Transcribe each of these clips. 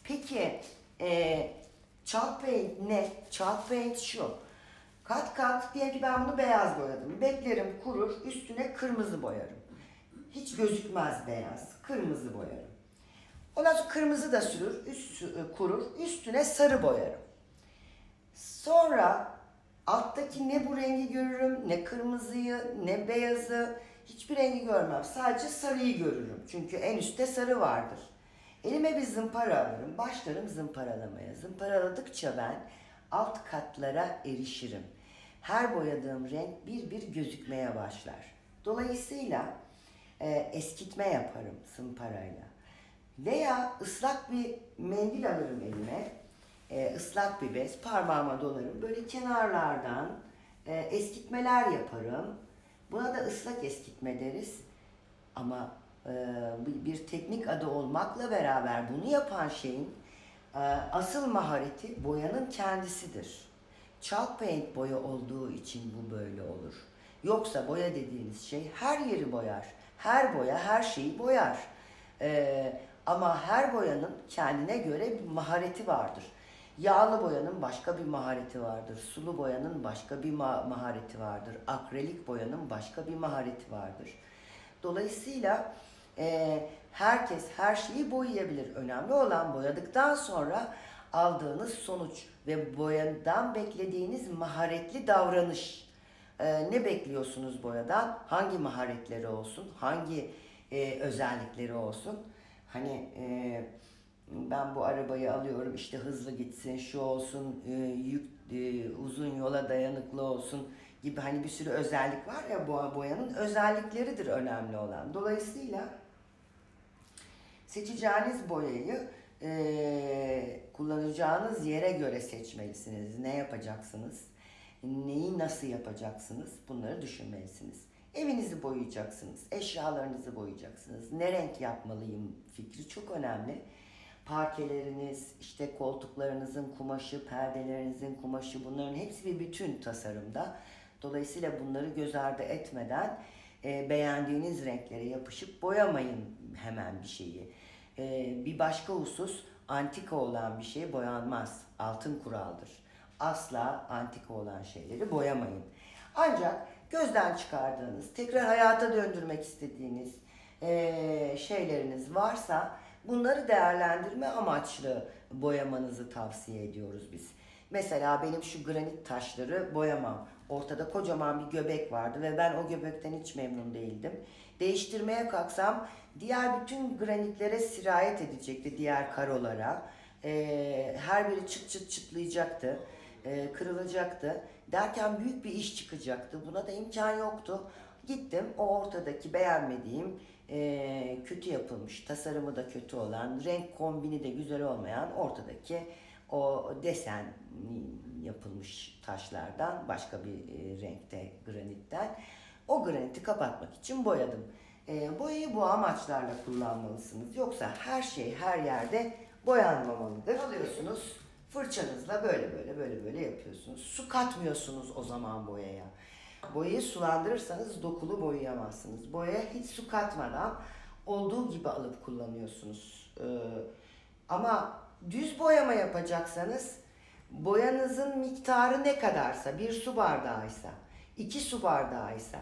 Peki chalk paint ne? Chalk paint şu. Kat kat diye ki ben bunu beyaz boyadım. Beklerim kurur, üstüne kırmızı boyarım. Hiç gözükmez beyaz. Kırmızı boyarım. Ondan sonra kırmızı da sürür, kurur, üstüne sarı boyarım. Sonra alttaki ne bu rengi görürüm, ne kırmızıyı, ne beyazı, hiçbir rengi görmem. Sadece sarıyı görürüm. Çünkü en üstte sarı vardır. Elime bir zımpara alırım, başlarım zımparalamaya. Zımparaladıkça ben alt katlara erişirim. Her boyadığım renk bir bir gözükmeye başlar. Dolayısıyla eskitme yaparım zımparayla. Veya ıslak bir mendil alırım elime. Islak bir bez, parmağıma dolarım. Böyle kenarlardan eskitmeler yaparım. Buna da ıslak eskitme deriz. Ama bir teknik adı olmakla beraber bunu yapan şeyin asıl mahareti boyanın kendisidir. Chalk paint boya olduğu için bu böyle olur. Yoksa boya dediğiniz şey her yeri boyar. Her boya her şeyi boyar. Ama her boyanın kendine göre bir mahareti vardır. Yağlı boyanın başka bir mahareti vardır. Sulu boyanın başka bir mahareti vardır. Akrilik boyanın başka bir mahareti vardır. Dolayısıyla herkes her şeyi boyayabilir. Önemli olan boyadıktan sonra aldığınız sonuç ve boyadan beklediğiniz maharetli davranış. Ne bekliyorsunuz boyadan? Hangi maharetleri olsun? Hangi özellikleri olsun? Hani ben bu arabayı alıyorum işte hızlı gitsin, şu olsun, uzun yola dayanıklı olsun gibi hani bir sürü özellik var ya boyanın özellikleridir önemli olan. Dolayısıyla seçeceğiniz boyayı kullanacağınız yere göre seçmelisiniz. Ne yapacaksınız? Neyi nasıl yapacaksınız? Bunları düşünmelisiniz. Evinizi boyayacaksınız, eşyalarınızı boyayacaksınız. Ne renk yapmalıyım fikri çok önemli. Parkeleriniz, işte koltuklarınızın kumaşı, perdelerinizin kumaşı bunların hepsi bir bütün tasarımda. Dolayısıyla bunları göz ardı etmeden beğendiğiniz renklere yapışıp boyamayın hemen bir şeyi. Bir başka husus antika olan bir şey boyanmaz. Altın kuraldır. Asla antika olan şeyleri boyamayın. Ancak gözden çıkardığınız, tekrar hayata döndürmek istediğiniz şeyleriniz varsa bunları değerlendirme amaçlı boyamanızı tavsiye ediyoruz biz. Mesela benim şu granit taşları boyamam. Ortada kocaman bir göbek vardı ve ben o göbekten hiç memnun değildim. Değiştirmeye kalksam diğer bütün granitlere sirayet edecekti, diğer karolara. Her biri çıt çıt çıtlayacaktı, kırılacaktı. Derken büyük bir iş çıkacaktı. Buna da imkan yoktu. Gittim o ortadaki beğenmediğim, kötü yapılmış, tasarımı da kötü olan, renk kombini de güzel olmayan ortadaki o desen yapılmış taşlardan başka bir renkte granitten o graniti kapatmak için boyadım. Boyayı bu amaçlarla kullanmalısınız. Yoksa her şey her yerde boyanmamalıdır. Alıyorsunuz fırçanızla böyle yapıyorsunuz. Su katmıyorsunuz o zaman boyaya. Boyayı sulandırırsanız dokulu boyayamazsınız. Boyaya hiç su katmadan olduğu gibi alıp kullanıyorsunuz. Ama düz boyama yapacaksanız boyanızın miktarı ne kadarsa, bir su bardağıysa, 2 su bardağıysa,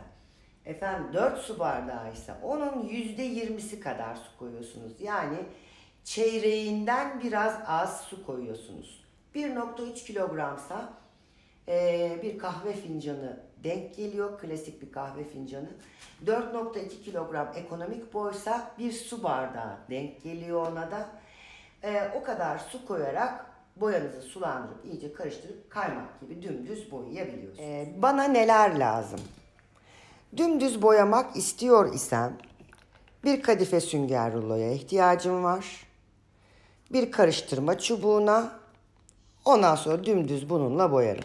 4 su bardağıysa onun %20'si kadar su koyuyorsunuz. Yani çeyreğinden biraz az su koyuyorsunuz. 1,3 kilogramsa bir kahve fincanı denk geliyor, klasik bir kahve fincanı. 4,2 kilogram ekonomik boysa bir su bardağı denk geliyor ona da. O kadar su koyarak boyanızı sulandırıp iyice karıştırıp kaymak gibi dümdüz boyayabiliyorsunuz. Bana neler lazım? Dümdüz boyamak istiyor isem bir kadife sünger ruloya ihtiyacım var. Bir karıştırma çubuğuna, ondan sonra dümdüz bununla boyarım.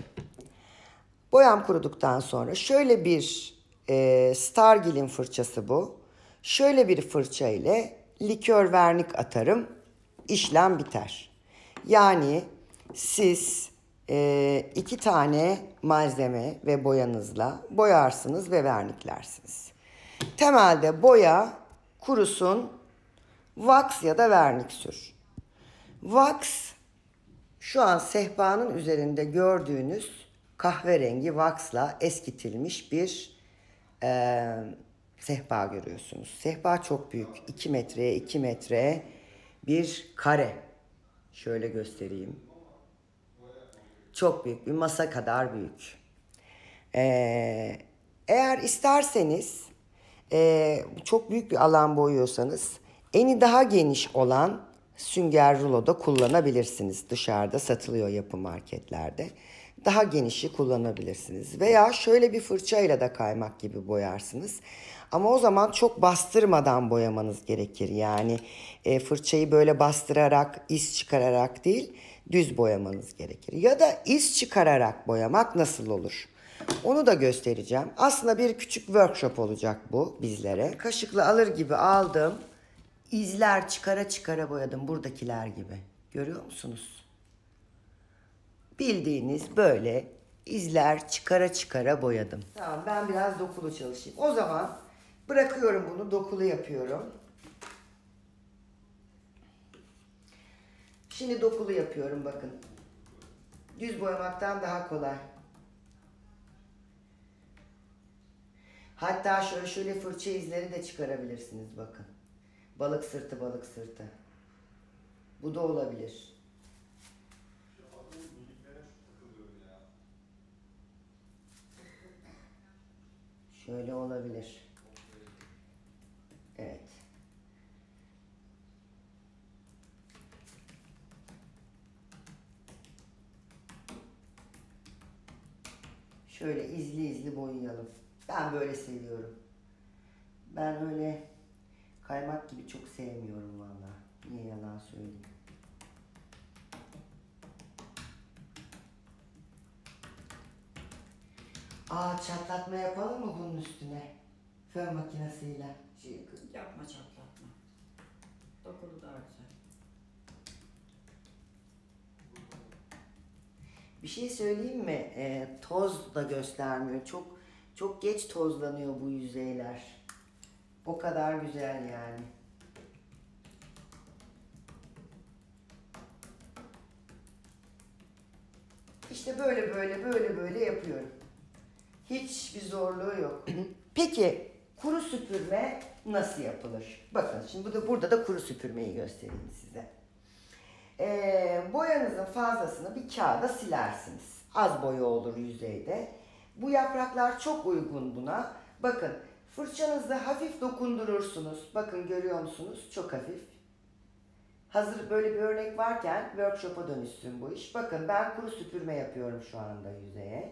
Boyam kuruduktan sonra şöyle bir Stargil'in fırçası bu. Şöyle bir fırça ile likör vernik atarım. İşlem biter. Yani siz 2 tane malzeme ve boyanızla boyarsınız ve verniklersiniz. Temelde boya kurusun, wax ya da vernik sür. Wax, şu an sehpanın üzerinde gördüğünüz kahverengi waxla eskitilmiş bir sehpa görüyorsunuz. Sehpa çok büyük. 2 metreye 2 metre bir kare. Şöyle göstereyim. Çok büyük, bir masa kadar büyük. Eğer isterseniz çok büyük bir alan boyuyorsanız eni daha geniş olan sünger rulo da kullanabilirsiniz. Dışarıda satılıyor yapı marketlerde. Daha genişi kullanabilirsiniz. Veya şöyle bir fırçayla da kaymak gibi boyarsınız. Ama o zaman çok bastırmadan boyamanız gerekir. Yani fırçayı böyle bastırarak, iz çıkararak değil, düz boyamanız gerekir. Ya da iz çıkararak boyamak nasıl olur? Onu da göstereceğim. Aslında bir küçük workshop olacak bu bizlere. Kaşıkla alır gibi aldım. İzler çıkara çıkara boyadım, buradakiler gibi. Görüyor musunuz? Bildiğiniz böyle izler çıkara çıkara boyadım. Tamam, ben biraz dokulu çalışayım. O zaman bırakıyorum bunu, dokulu yapıyorum. Şimdi dokulu yapıyorum, bakın. Düz boyamaktan daha kolay. Hatta şöyle fırça izleri de çıkarabilirsiniz, bakın. Balık sırtı, balık sırtı. Bu da olabilir. Şöyle olabilir. Evet. Şöyle izli izli boyayalım. Ben böyle seviyorum. Ben öyle kaymak gibi çok sevmiyorum valla. Niye yalan söyleyeyim. Çatlatma yapalım mı bunun üstüne? Fön makinesiyle. Yapma çatlatma. Dokulu daha güzel. Bir şey söyleyeyim mi? Toz da göstermiyor. Çok geç tozlanıyor bu yüzeyler. O kadar güzel yani. İşte böyle yapıyorum. Hiçbir zorluğu yok. Peki kuru süpürme nasıl yapılır? Bakın şimdi burada da kuru süpürmeyi göstereyim size. Boyanızın fazlasını bir kağıda silersiniz. Az boya olur yüzeyde. Bu yapraklar çok uygun buna. Bakın fırçanızla hafif dokundurursunuz. Bakın görüyor musunuz? Çok hafif. Hazır böyle bir örnek varken workshop'a dönüşsün bu iş. Bakın ben kuru süpürme yapıyorum şu anda yüzeye.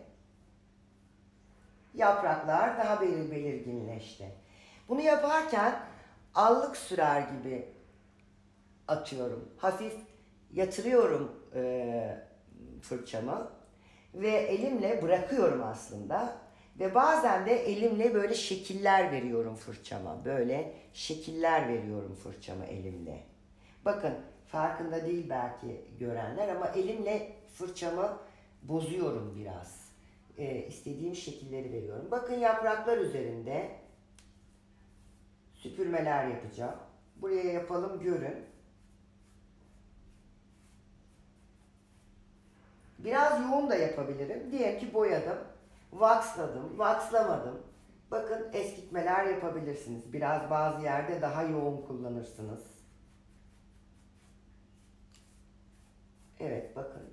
Yapraklar daha belirginleşti. Bunu yaparken allık sürer gibi atıyorum. Hafif yatırıyorum fırçamı ve elimle bırakıyorum aslında. Ve bazen de elimle böyle şekiller veriyorum fırçama. Böyle şekiller veriyorum fırçama elimle. Bakın farkında değil belki görenler ama elimle fırçamı bozuyorum biraz. İstediğim şekilleri veriyorum. Bakın yapraklar üzerinde süpürmeler yapacağım. Buraya yapalım görün. Biraz yoğun da yapabilirim. Diyelim ki boyadım, waxladım, waxlamadım. Bakın eskitmeler yapabilirsiniz. Biraz bazı yerde daha yoğun kullanırsınız. Evet bakın.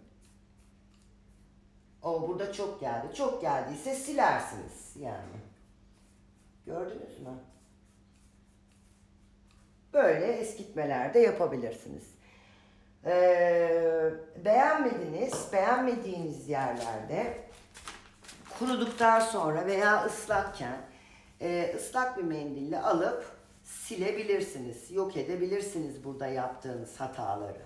Burada çok geldi. Çok geldiyse silersiniz yani. Gördünüz mü? Böyle eskitmeler de yapabilirsiniz. Beğenmediğiniz yerlerde kuruduktan sonra veya ıslakken ıslak bir mendille alıp silebilirsiniz. Yok edebilirsiniz burada yaptığınız hataları.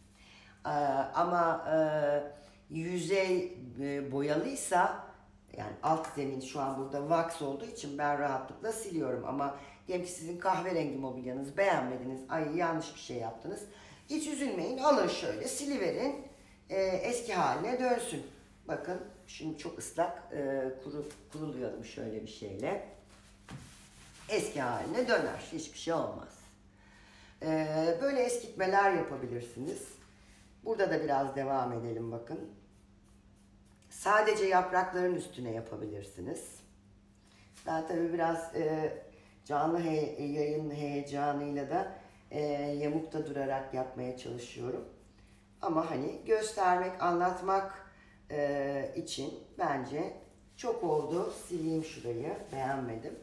Ama yüzey boyalıysa yani alt zemin şu an burada wax olduğu için ben rahatlıkla siliyorum ama diyelim ki sizin kahverengi mobilyanız beğenmediniz, ay yanlış bir şey yaptınız. Hiç üzülmeyin, alın şöyle siliverin, eski haline dönsün. Bakın şimdi çok ıslak, kurulayalım şöyle bir şeyle. Eski haline döner, hiçbir şey olmaz. Böyle eskitmeler yapabilirsiniz. Burada da biraz devam edelim bakın. Sadece yaprakların üstüne yapabilirsiniz. Ben tabii biraz canlı yayın heyecanıyla da yamukta durarak yapmaya çalışıyorum. Ama hani göstermek, anlatmak için bence çok oldu. Sileyim şurayı. Beğenmedim.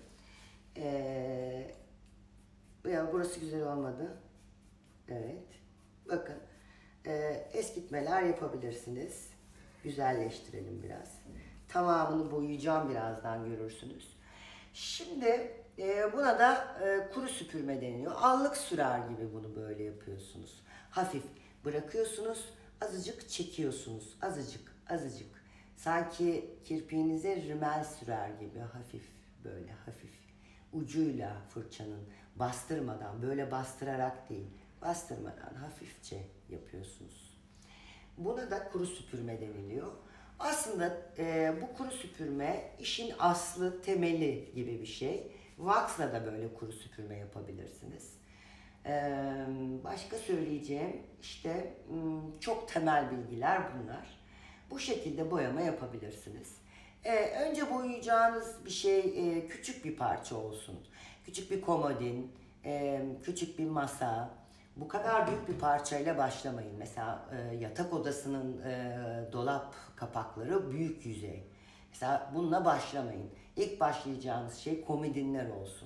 Ya burası güzel olmadı. Evet. Bakın. Eskitmeler yapabilirsiniz. Güzelleştirelim biraz. Tamamını boyayacağım, birazdan görürsünüz. Şimdi buna da kuru süpürme deniyor. Allık sürer gibi bunu böyle yapıyorsunuz. Hafif bırakıyorsunuz, azıcık çekiyorsunuz. Azıcık, azıcık. Sanki kirpiğinize rimel sürer gibi hafif, böyle hafif. Ucuyla fırçanın, bastırmadan, böyle bastırarak değil, bastırmadan hafifçe yapıyorsunuz. Buna da kuru süpürme deniliyor. Aslında bu kuru süpürme işin aslı, temeli gibi bir şey. Wax'la da böyle kuru süpürme yapabilirsiniz. Başka söyleyeceğim işte çok temel bilgiler bunlar. Bu şekilde boyama yapabilirsiniz. Önce boyayacağınız bir şey küçük bir parça olsun. Küçük bir komodin, küçük bir masa. Bu kadar büyük bir parçayla başlamayın. Mesela yatak odasının dolap kapakları büyük yüzey. Mesela bununla başlamayın. İlk başlayacağınız şey komodinler olsun.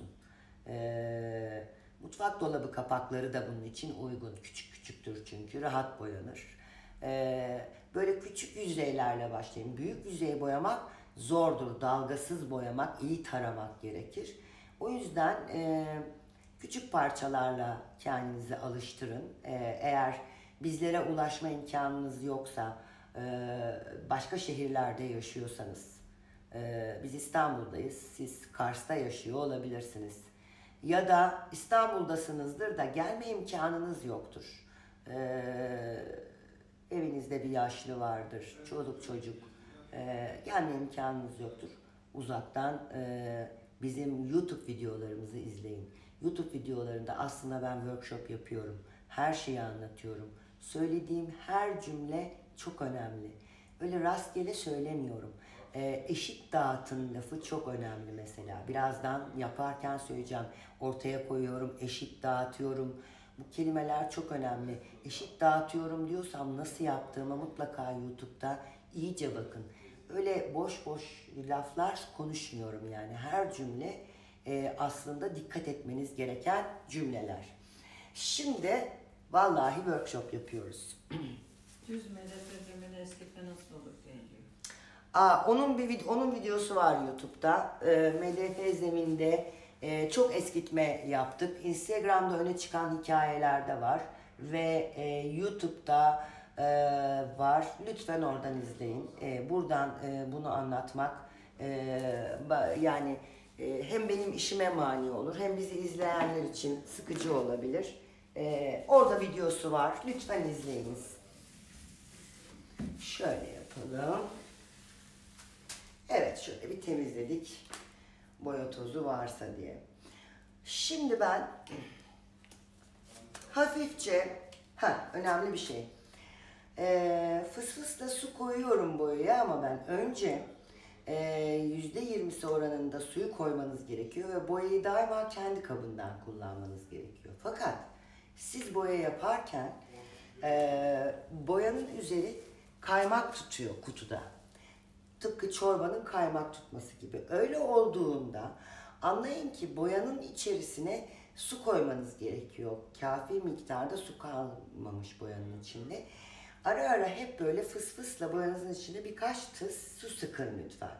Mutfak dolabı kapakları da bunun için uygun. Küçük küçüktür çünkü rahat boyanır. Böyle küçük yüzeylerle başlayın. Büyük yüzey boyamak zordur. Dalgasız boyamak, iyi taramak gerekir. O yüzden küçük parçalarla kendinizi alıştırın. Eğer bizlere ulaşma imkanınız yoksa, başka şehirlerde yaşıyorsanız, biz İstanbul'dayız, siz Kars'ta yaşıyor olabilirsiniz. Ya da İstanbul'dasınızdır da gelme imkanınız yoktur. Evinizde bir yaşlı vardır, çoluk çocuk, gelme imkanınız yoktur. Uzaktan bizim YouTube videolarımızı izleyin. YouTube videolarında aslında ben workshop yapıyorum. Her şeyi anlatıyorum. Söylediğim her cümle çok önemli. Öyle rastgele söylemiyorum. Eşit dağıtın lafı çok önemli mesela. Birazdan yaparken söyleyeceğim. Ortaya koyuyorum, eşit dağıtıyorum. Bu kelimeler çok önemli. Eşit dağıtıyorum diyorsam nasıl yaptığıma mutlaka YouTube'da iyice bakın. Öyle boş boş laflar konuşmuyorum yani. Her cümle aslında dikkat etmeniz gereken cümleler. Şimdi vallahi workshop yapıyoruz. Düz medet zemini eskitme nasıl olur deniliyor. Onun videosu var YouTube'da. MDF zeminde çok eskitme yaptık. Instagram'da öne çıkan hikayeler de var ve YouTube'da var. Lütfen oradan izleyin. Buradan bunu anlatmak yani hem benim işime mani olur, hem bizi izleyenler için sıkıcı olabilir. Orada videosu var. Lütfen izleyiniz. Şöyle yapalım. Evet, şöyle bir temizledik. Boya tozu varsa diye. Şimdi ben hafifçe, önemli bir şey. Fısfısla su koyuyorum boyaya ama ben önce %20'si oranında suyu koymanız gerekiyor ve boyayı daima kendi kabından kullanmanız gerekiyor. Fakat siz boya yaparken boyanın üzeri kaymak tutuyor kutuda. Tıpkı çorbanın kaymak tutması gibi. Öyle olduğunda anlayın ki boyanın içerisine su koymanız gerekiyor. Kafi miktarda su kalmamış boyanın içinde. Ara ara hep böyle fısfısla boyanızın içine birkaç tıs su sıkın lütfen.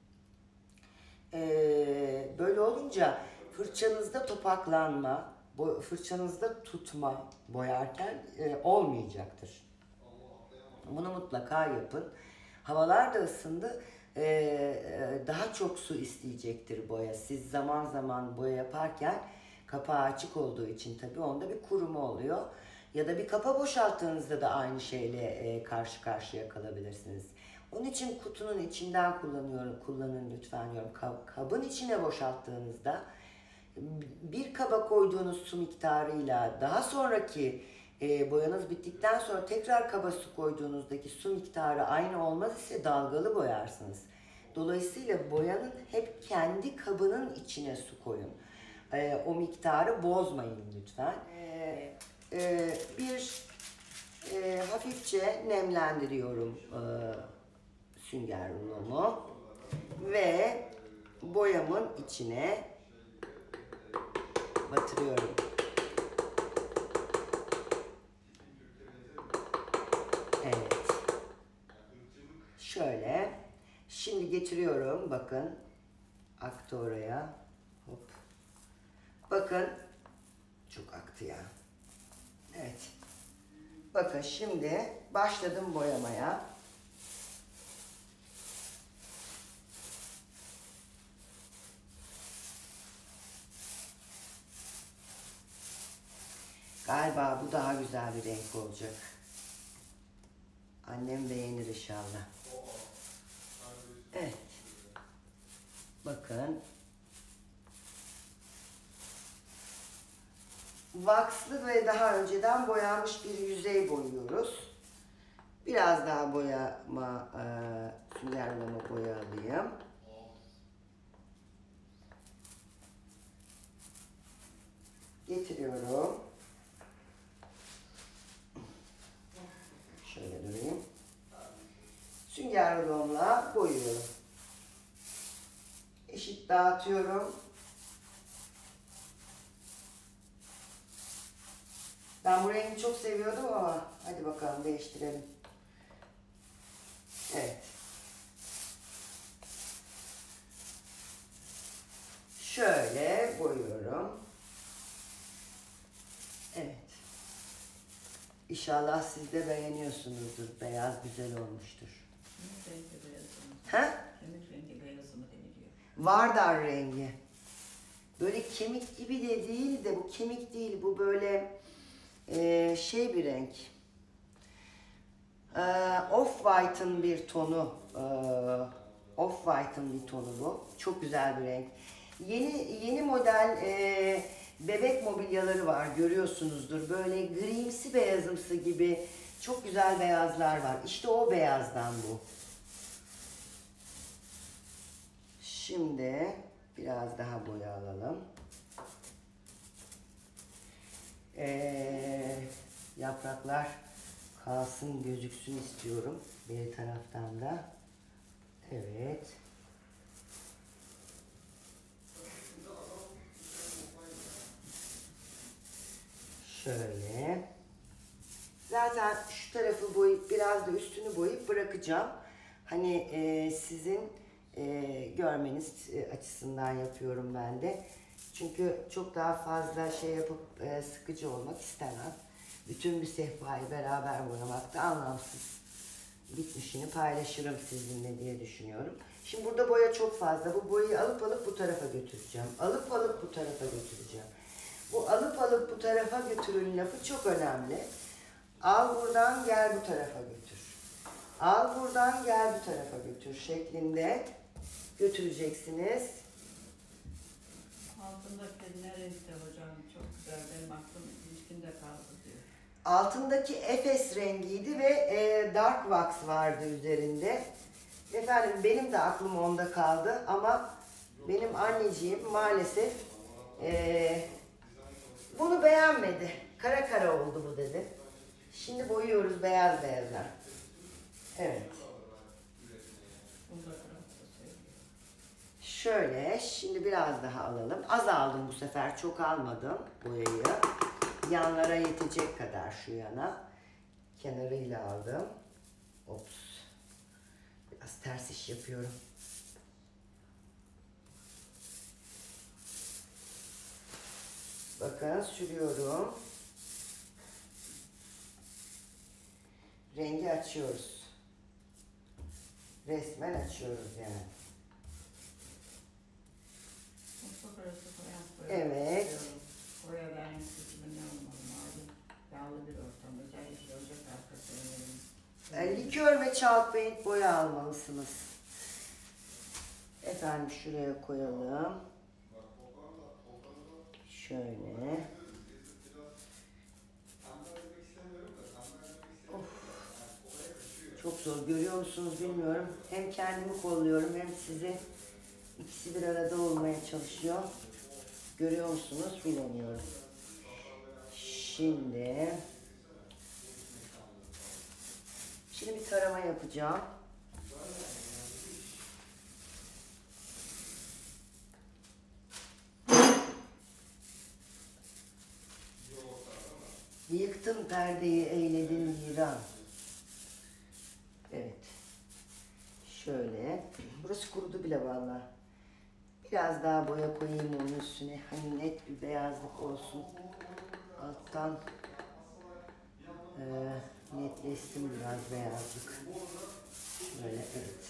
Böyle olunca fırçanızda topaklanma, fırçanızda tutma boyarken olmayacaktır. Bunu mutlaka yapın. Havalar da ısındı. Daha çok su isteyecektir boya. Siz zaman zaman boya yaparken kapağı açık olduğu için tabii onda bir kuruma oluyor. Ya da bir kapa boşalttığınızda da aynı şeyle karşı karşıya kalabilirsiniz. Onun için kutunun içinden kullanın lütfen diyorum. Kabın içine boşalttığınızda bir kaba koyduğunuz su miktarıyla daha sonraki Boyanız bittikten sonra tekrar kaba su koyduğunuzdaki su miktarı aynı olmaz ise dalgalı boyarsınız. Dolayısıyla boyanın hep kendi kabının içine su koyun. O miktarı bozmayın lütfen. Hafifçe nemlendiriyorum sünger rulomu ve boyamın içine batırıyorum. Evet. Şöyle. Şimdi getiriyorum. Bakın. Aktı oraya. Hop. Bakın. Çok aktı ya. Evet. Bakın şimdi başladım boyamaya. Galiba bu daha güzel bir renk olacak. Annem beğenir inşallah. Evet. Bakın. Vakslı ve daha önceden boyanmış bir yüzey boyuyoruz. Biraz daha süngerlama boya alayım. Getiriyorum. Şöyle durayım. Sünger rulomla boyuyorum. Eşit dağıtıyorum. Ben bu rengi çok seviyordum ama hadi bakalım değiştirelim. Evet. Şöyle boyuyorum. Evet. İnşallah siz de beğeniyorsunuzdur. Beyaz güzel olmuştur. Kemik rengi beyazı mı? Ha? Kemik rengi beyazı mı deniliyor? Vardar rengi. Böyle kemik gibi de değil de bu kemik değil. Bu böyle şey bir renk. Off-White'ın bir tonu. Off-White'ın bir tonu bu. Çok güzel bir renk. Yeni model bebek mobilyaları var. Görüyorsunuzdur. Böyle grimsi beyazımsı gibi çok güzel beyazlar var. İşte o beyazdan bu. Şimdi biraz daha boya alalım. Yapraklar kalsın, gözüksün istiyorum. Bir taraftan da. Evet. Şöyle. Zaten şu tarafı boyayıp biraz da üstünü boyayıp bırakacağım. Hani sizin görmeniz açısından yapıyorum ben de. Çünkü çok daha fazla şey yapıp sıkıcı olmak istemem. Bütün bir sehpayı beraber boyamak da anlamsız. Bitmişini paylaşırım sizinle diye düşünüyorum. Şimdi burada boya çok fazla. Bu boyayı alıp bu tarafa götüreceğim. Alıp bu tarafa götüreceğim. Bu alıp bu tarafa götürün lafı çok önemli. Al buradan gel bu tarafa götür. Al buradan gel bu tarafa götür şeklinde götüreceksiniz. Altındaki ne renkte hocam? Çok güzel. Benim aklım ilkinde kaldı diyor. Altındaki Efes rengiydi ve Dark Wax vardı üzerinde. Efendim benim de aklım onda kaldı ama benim anneciğim maalesef bunu beğenmedi. Kara kara oldu bu dedi. Şimdi boyuyoruz beyaz beyazlar. Evet. Bunu da Fransızca söylüyor. Şöyle şimdi biraz daha alalım. Az aldım bu sefer, çok almadım boyayı. Yanlara yetecek kadar şu yana. Kenarıyla aldım. Ops. Biraz ters iş yapıyorum. Bakın sürüyorum. Rengi açıyoruz. Resmen açıyoruz yani. Mutfak arası koyan Evet. Boya benim seçimi ne olmalı malum. Yağlı bir ortam. Özellikle ocak arkası önerim. Likör ve chalk paint boya almalısınız. Efendim şuraya koyalım. Şöyle. kokusu. Görüyor musunuz bilmiyorum. Hem kendimi kolluyorum hem sizi. İkisi bir arada olmaya çalışıyor. Görüyor musunuz bilemiyorum. Şimdi bir tarama yapacağım. Yıktın perdeyi, eyledin viran. Evet. Şöyle. Burası kurudu bile vallahi. Biraz daha boya koyayım onun üstüne. Hani net bir beyazlık olsun. Alttan netleşsin biraz beyazlık. Böyle evet.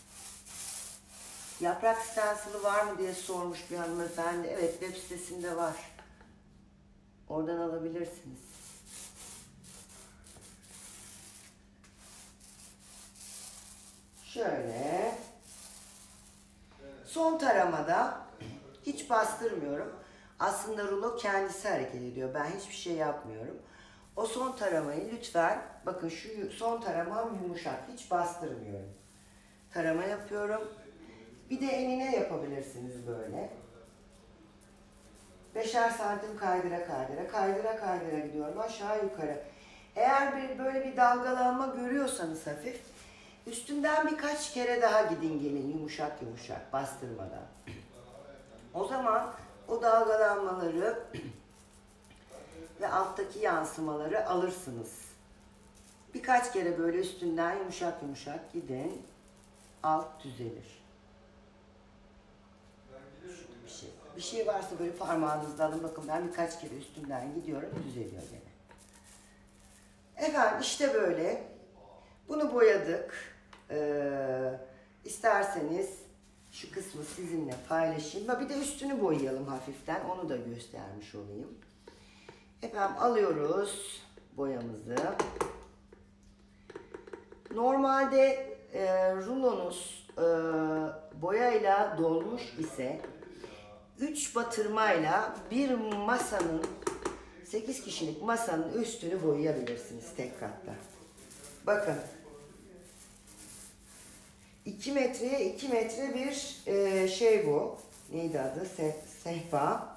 Yaprak stencil'ı var mı diye sormuş bir hanımefendi. Evet, web sitesinde var. Oradan alabilirsiniz. Şöyle. Son taramada hiç bastırmıyorum. Aslında rulo kendisi hareket ediyor. Ben hiçbir şey yapmıyorum. O son taramayı lütfen, bakın şu son taramam yumuşak. Hiç bastırmıyorum. Tarama yapıyorum. Bir de enine yapabilirsiniz böyle. 5'er santim kaydıra gidiyorum aşağı yukarı. Eğer böyle bir dalgalanma görüyorsanız hafif, üstünden birkaç kere daha gidin gelin yumuşak yumuşak bastırmadan. O zaman o dalgalanmaları ve alttaki yansımaları alırsınız. Birkaç kere böyle üstünden yumuşak yumuşak gidin, alt düzelir. Bir şey varsa böyle parmağınızda alın, bakın ben birkaç kere üstünden gidiyorum, düzeliyor gene. Efendim işte böyle. Bunu boyadık. İsterseniz şu kısmı sizinle paylaşayım. Bir de üstünü boyayalım hafiften. Onu da göstermiş olayım. Efendim alıyoruz boyamızı. Normalde rulonuz boyayla dolmuş ise 3 batırmayla bir masanın 8 kişilik masanın üstünü boyayabilirsiniz tek katta. Bakın 2 metreye 2 metre bir şey bu. Neydi adı? Sehpa.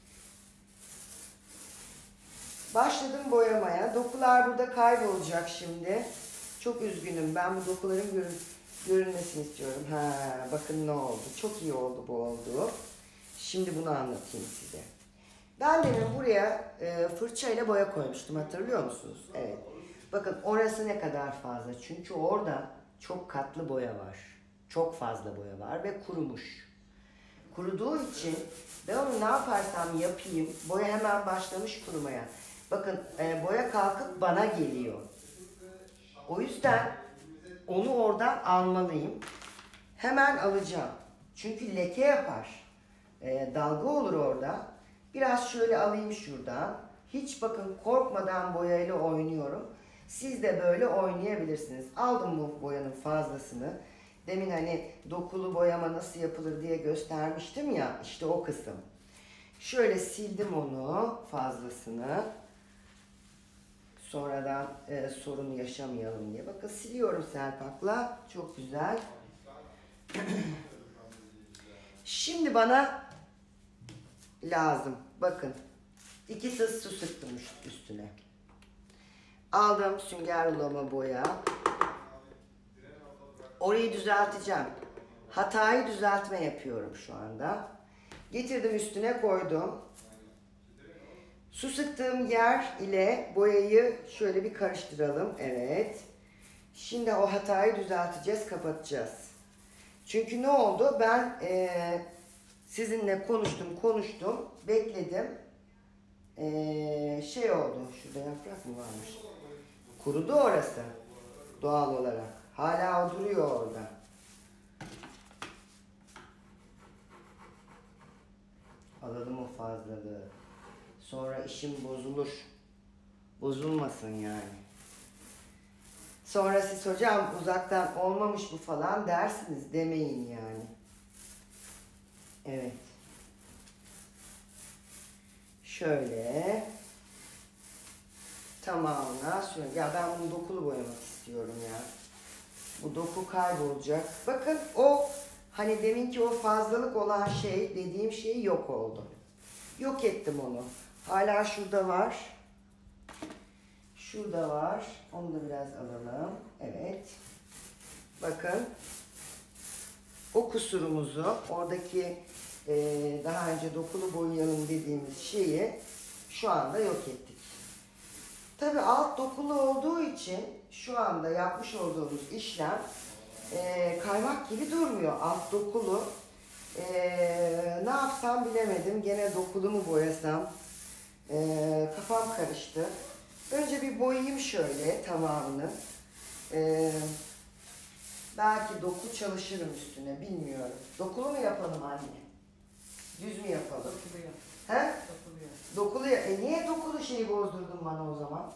Başladım boyamaya. Dokular burada kaybolacak şimdi. Çok üzgünüm. Ben bu dokuların görünmesini istiyorum. Bakın ne oldu. Çok iyi oldu bu oldu. Şimdi bunu anlatayım size. Ben demin buraya fırçayla boya koymuştum. Hatırlıyor musunuz? Evet. Bakın orası ne kadar fazla. Çünkü orada çok katlı boya var. Çok fazla boya var ve kurumuş. Kuruduğu için ben onu ne yaparsam yapayım, boya hemen başlamış kurumaya. Bakın boya kalkıp bana geliyor. O yüzden onu oradan almalıyım. Hemen alacağım. Çünkü leke yapar. Dalga olur orada. Biraz şöyle alayım şuradan. Hiç bakın korkmadan boyayla oynuyorum. Siz de böyle oynayabilirsiniz. Aldım bu boyanın fazlasını. Demin hani dokulu boyama nasıl yapılır diye göstermiştim ya. İşte o kısım. Şöyle sildim onu fazlasını. Sonradan sorun yaşamayalım diye. Bakın siliyorum Selpak'la. Çok güzel. Şimdi bana lazım. Bakın. 2 tuz su sıktım üstüne. Aldım sünger ruloma boya. Orayı düzelteceğim. Hatayı düzeltme yapıyorum şu anda. Getirdim üstüne koydum. Su sıktığım yer ile boyayı şöyle bir karıştıralım. Evet. Şimdi o hatayı düzelteceğiz, kapatacağız. Çünkü ne oldu? Ben sizinle konuştum. Bekledim. Şey oldu. Şurada yaprak mı varmış? Kurudu orası. Doğal olarak. Hala o duruyor orada. Alalım o fazlalığı. Sonra işim bozulur. Bozulmasın yani. Sonra siz hocam uzaktan olmamış bu falan dersiniz. Demeyin yani. Evet. Şöyle. Tamamına şöyle. Ya ben bunu dokulu boyamak istiyorum ya. Bu doku kaybolacak. Bakın o hani deminki o fazlalık olan şey dediğim şey yok oldu. Yok ettim onu. Hala şurada var. Şurada var. Onu da biraz alalım. Evet. Bakın. O kusurumuzu, oradaki daha önce dokulu boyayalım dediğimiz şeyi şu anda yok ettik. Tabii alt dokulu olduğu için şu anda yapmış olduğumuz işlem kaymak gibi durmuyor. Alt dokulu. Ne yapsam bilemedim. Gene dokulu mu boyasam? Kafam karıştı. Önce bir boyayayım şöyle tamamını. Belki doku çalışırım üstüne, bilmiyorum. Dokulu mu yapalım anne? Düz mü yapalım? Dokuluyor. He? Dokuluyor. Dokulu niye dokulu şeyi bozdurdun bana o zaman?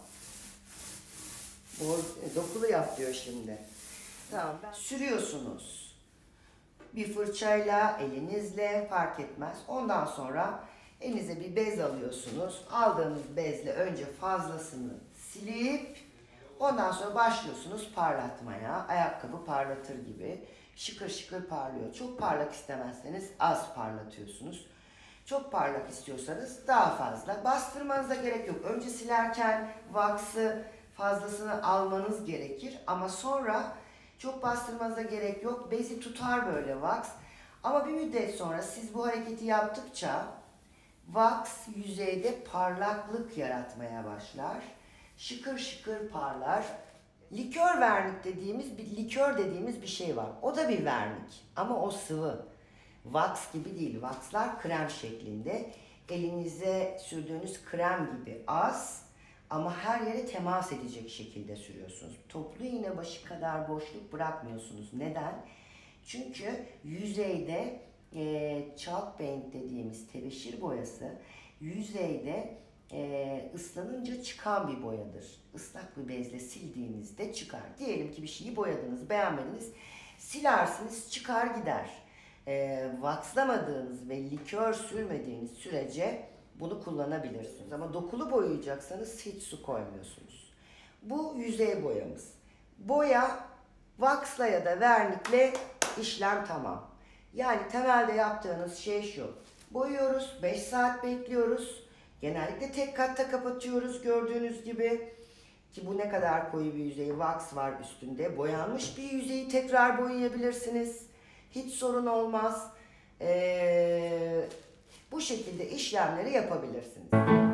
Dokulu yap diyor şimdi. Tamam. Sürüyorsunuz. Bir fırçayla, elinizle fark etmez. Ondan sonra elinize bir bez alıyorsunuz. Aldığınız bezle önce fazlasını silip ondan sonra başlıyorsunuz parlatmaya. Ayakkabı parlatır gibi. Şıkır şıkır parlıyor. Çok parlak istemezseniz az parlatıyorsunuz. Çok parlak istiyorsanız daha fazla. Bastırmanıza gerek yok. Önce silerken wax'ı fazlasını almanız gerekir. Ama sonra çok bastırmanıza gerek yok. Bezi tutar böyle wax. Ama bir müddet sonra siz bu hareketi yaptıkça wax yüzeyde parlaklık yaratmaya başlar. Şıkır şıkır parlar. Likör vernik dediğimiz bir şey var. O da bir vernik ama o sıvı. Wax gibi değil. Waxlar krem şeklinde. Elinize sürdüğünüz krem gibi az ama her yere temas edecek şekilde sürüyorsunuz. Toplu iğne başı kadar boşluk bırakmıyorsunuz. Neden? Çünkü yüzeyde chalk paint dediğimiz tebeşir boyası yüzeyde ıslanınca çıkan bir boyadır. Islak bir bezle sildiğinizde çıkar. Diyelim ki bir şeyi boyadınız, beğenmediniz. Silersiniz, çıkar gider. Waxlamadığınız ve likör sürmediğiniz sürece bunu kullanabilirsiniz. Ama dokulu boyayacaksanız hiç su koymuyorsunuz. Bu yüzey boyamız. Boya, waxla ya da vernikle işlem tamam. Yani temelde yaptığınız şey şu. Boyuyoruz, 5 saat bekliyoruz. Genellikle tek katta kapatıyoruz gördüğünüz gibi. Ki bu ne kadar koyu bir yüzey, wax var üstünde. Boyanmış bir yüzeyi tekrar boyayabilirsiniz. Hiç sorun olmaz. Bu şekilde işlemleri yapabilirsiniz.